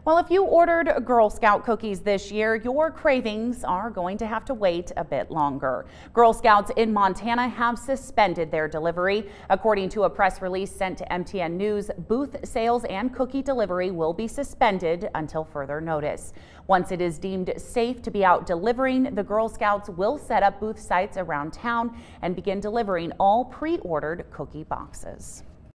Well, if you ordered Girl Scout cookies this year, your cravings are going to have to wait a bit longer. Girl Scouts in Montana have suspended their delivery. According to a press release sent to MTN News, booth sales and cookie delivery will be suspended until further notice. Once it is deemed safe to be out delivering, the Girl Scouts will set up booth sites around town and begin delivering all pre-ordered cookie boxes.